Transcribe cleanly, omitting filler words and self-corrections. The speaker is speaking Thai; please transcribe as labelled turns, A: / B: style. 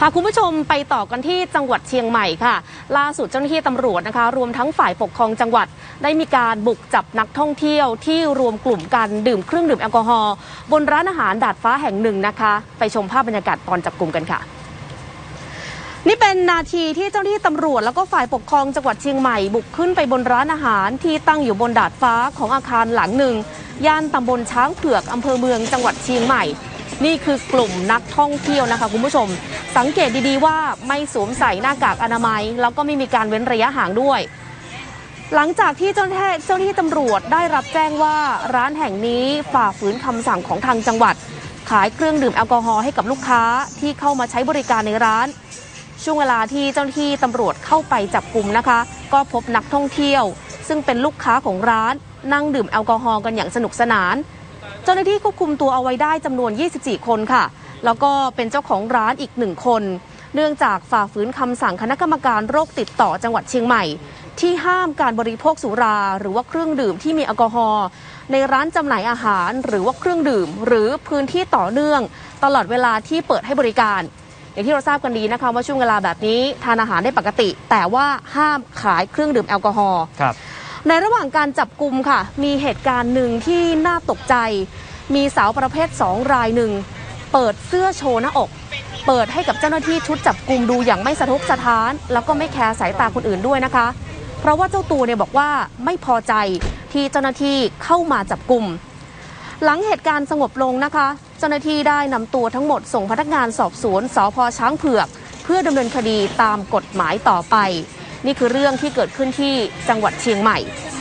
A: พาคุณผู้ชมไปต่อกันที่จังหวัดเชียงใหม่ค่ะล่าสุดเจ้าหน้าที่ตำรวจนะคะรวมทั้งฝ่ายปกครองจังหวัดได้มีการบุกจับนักท่องเที่ยวที่รวมกลุ่มกันดื่มเครื่องดื่มแอลกอฮอล์บนร้านอาหารดาดฟ้าแห่งหนึ่งนะคะไปชมภาพบรรยากาศตอนจับกลุ่มกันค่ะนี่เป็นนาทีที่เจ้าหน้าที่ตำรวจแล้วก็ฝ่ายปกครองจังหวัดเชียงใหม่บุกขึ้นไปบนร้านอาหารที่ตั้งอยู่บนดาดฟ้าของอาคารหลังหนึ่งย่านตำบลช้างเผือกอำเภอเมืองจังหวัดเชียงใหม่นี่คือกลุ่มนักท่องเที่ยวนะคะคุณผู้ชมสังเกตดีๆว่าไม่สวมใส่หน้ากากอนามัยแล้วก็ไม่มีการเว้นระยะห่างด้วยหลังจากที่เจ้าหน้าที่ตำรวจได้รับแจ้งว่าร้านแห่งนี้ฝ่าฝืนคำสั่งของทางจังหวัดขายเครื่องดื่มแอลกอฮอล์ให้กับลูกค้าที่เข้ามาใช้บริการในร้านช่วงเวลาที่เจ้าหน้าที่ตำรวจเข้าไปจับกุมนะคะก็พบนักท่องเที่ยวซึ่งเป็นลูกค้าของร้านนั่งดื่มแอลกอฮอล์กันอย่างสนุกสนานเจ้าหน้าที่ควบคุมตัวเอาไว้ได้จำนวน24คนค่ะแล้วก็เป็นเจ้าของร้านอีก1คนเนื่องจากฝ่าฝืนคำสั่งคณะกรรมการโรคติดต่อจังหวัดเชียงใหม่ที่ห้ามการบริโภคสุราหรือว่าเครื่องดื่มที่มีแอลกอฮอล์ในร้านจำหน่ายอาหารหรือว่าเครื่องดื่มหรือพื้นที่ต่อเนื่องตลอดเวลาที่เปิดให้บริการอย่างที่เราทราบกันดีนะคะว่าช่วงเวลาแบบนี้ทานอาหารได้ปกติแต่ว่าห้ามขายเครื่องดื่มแอลกอฮอล์ในระหว่างการจับกุมค่ะมีเหตุการณ์หนึ่งที่น่าตกใจมีสาวประเภท2รายหนึ่งเปิดเสื้อโชว์หน้าอกเปิดให้กับเจ้าหน้าที่ชุดจับกุมดูอย่างไม่สะทกสะท้านแล้วก็ไม่แคร์สายตาคนอื่นด้วยนะคะเพราะว่าเจ้าตัวเนี่ยบอกว่าไม่พอใจที่เจ้าหน้าที่เข้ามาจับกุมหลังเหตุการณ์สงบลงนะคะเจ้าหน้าที่ได้นำตัวทั้งหมดส่งพนักงานสอบสวนสภ.ช้างเผือกเพื่อดำเนินคดีตามกฎหมายต่อไปนี่คือเรื่องที่เกิดขึ้นที่จังหวัดเชียงใหม่